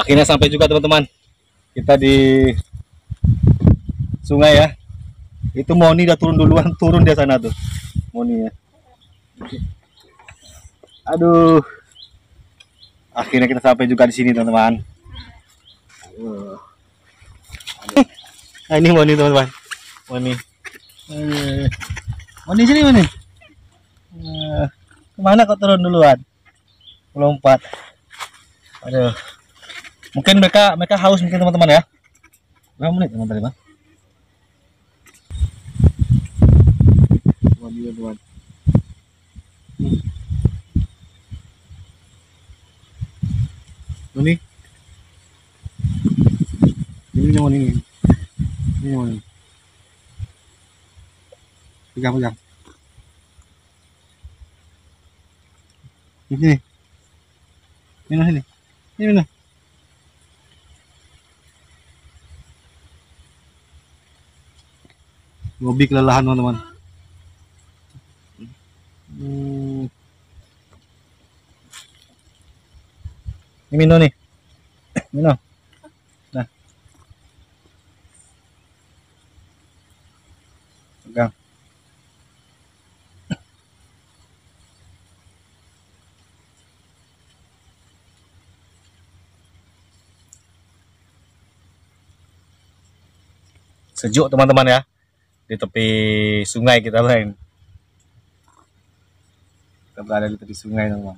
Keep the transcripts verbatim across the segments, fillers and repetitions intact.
Akhirnya sampai juga teman-teman. Kita di sungai ya. Itu Moni udah turun duluan, turun di sana tuh. Moni ya. Aduh. Akhirnya kita sampai juga di sini teman-teman. Nah, ini Moni teman-teman. Moni. Moni sini Moni. Kemana kok turun duluan? Melompat. Aduh. Mungkin mereka mereka haus mungkin teman-teman ya. Berapa menit teman-teman? Moni teman-teman. Moni. Ini Moni ini. Ini Moni. Pegang pegang. Ini. Ini sini. Ini mana? Bobby kelelahan teman-teman. Hmm. Ini Mino nih. Mino. Nah. Pegang. Sejuk teman-teman ya. Di tepi sungai kita main. Kita berada di tepi sungai teman-teman.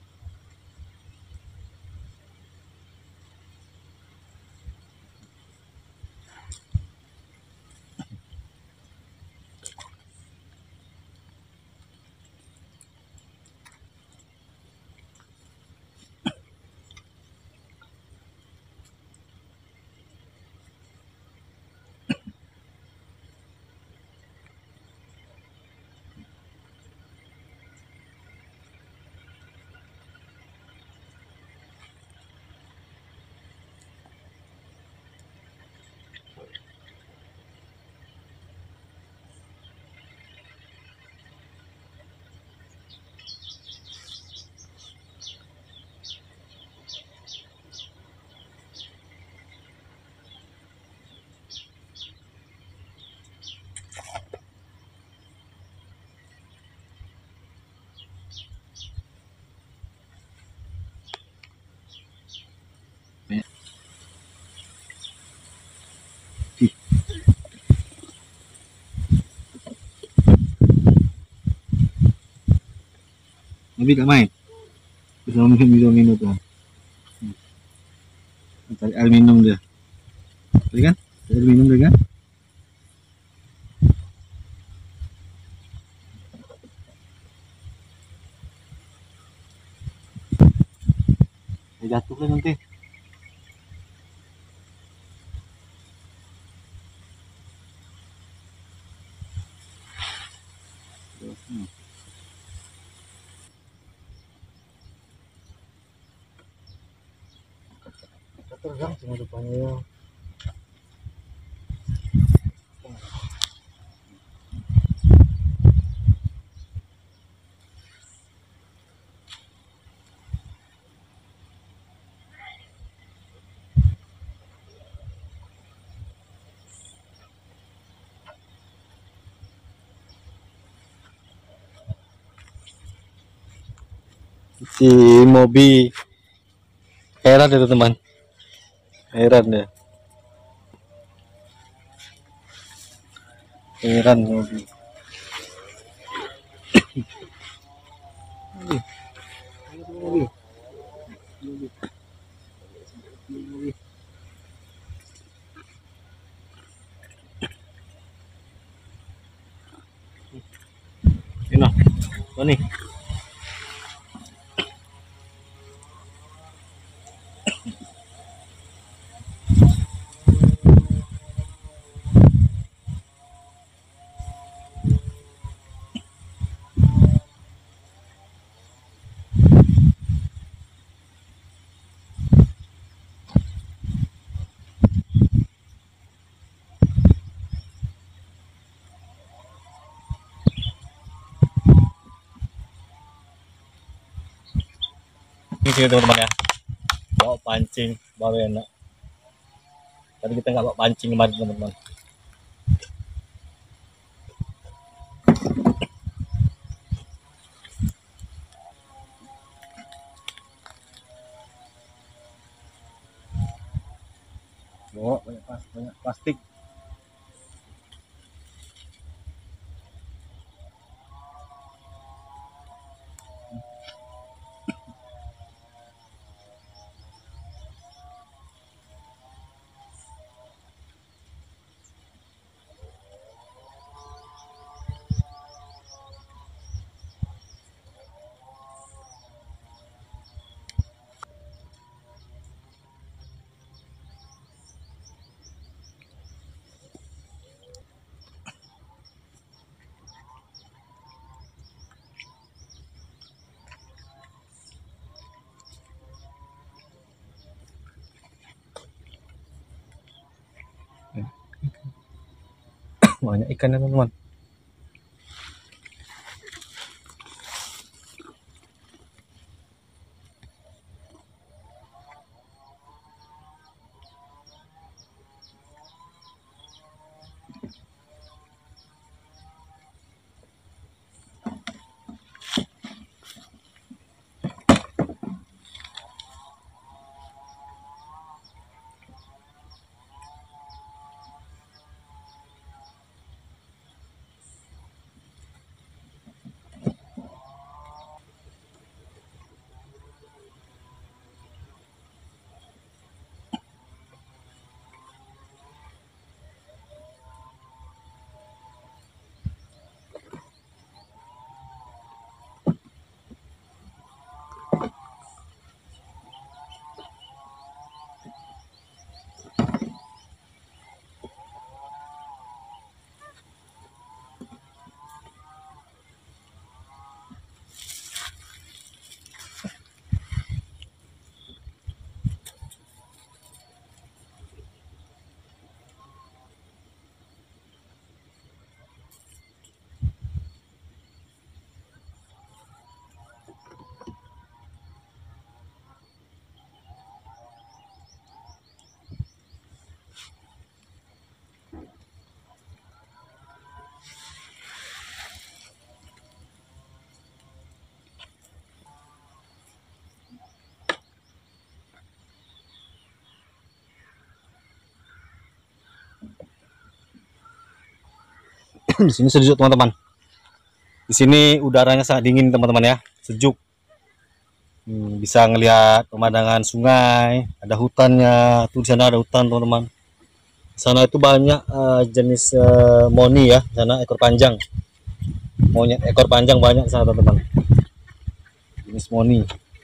Bobby gak main. Bisa minum minum minum tuh. Cari air minum dia. Tadi kan? Cari air minum dia kan? Dia jatuh kan nanti. Hmm. Tergang cuma depannya. Si Mobi heran itu teman, heran ya, heran Mobi. Ini, Moni. Ini teman-teman ya, bawa pancing baru enak. Tadi kita nggak bawa pancing kemarin teman-teman. Bawa banyak plastik, banyak plastik. Banyak ikannya teman-teman. Di sini sejuk teman-teman. Di sini udaranya sangat dingin teman-teman ya, sejuk. Hmm, bisa ngelihat pemandangan sungai, ada hutannya. Tuh di sana ada hutan teman-teman. Sana itu banyak uh, jenis uh, moni ya, sana ekor panjang. Monyet ekor panjang banyak di sana teman-teman. Jenis moni.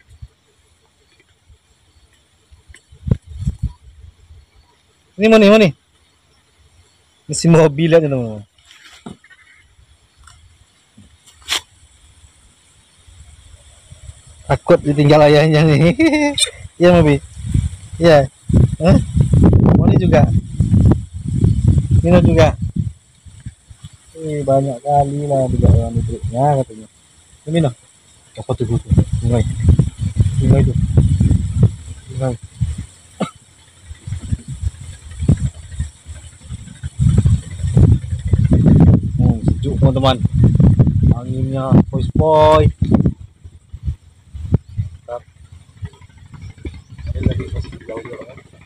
Ini moni, moni. Ini si mobil aja teman-teman. Takut ditinggal ayahnya nih. Iya Mobi. Iya. Hah? Moni juga. Mino juga. Eh, banyak kali lah juga yang hidupnya katanya. Ini Mino. Apa tuh tuh? Sungai. Sungai itu. Sungai. Hmm, sejuk teman-teman. Anginnya poi-poi. Lagi masih jauh-jauh kan.